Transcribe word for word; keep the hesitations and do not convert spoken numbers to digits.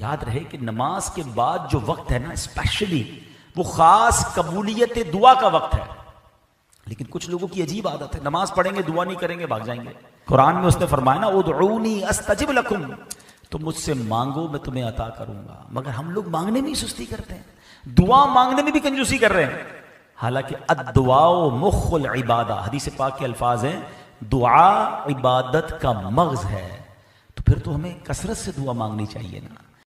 याद रहे कि नमाज के बाद जो वक्त है ना, स्पेशली वो खास कबूलियत दुआ का वक्त है। लेकिन कुछ लोगों की अजीब आदत है, नमाज पढ़ेंगे दुआ नहीं करेंगे, भाग जाएंगे। कुरान में उसने फरमाया ना, उदऊनी अस्तजिब लकुम, तो मुझसे मांगो मैं तुम्हें अता करूंगा। मगर हम लोग मांगने में ही सुस्ती करते हैं, दुआ मांगने में भी कंजूसी कर रहे हैं। हालांकि अद्दुआओ मुख्खुल इबादा, हदीस पाक के अल्फाज हैं, दुआ इबादत का मगज है। तो फिर तो हमें कसरत से दुआ मांगनी चाहिए ना।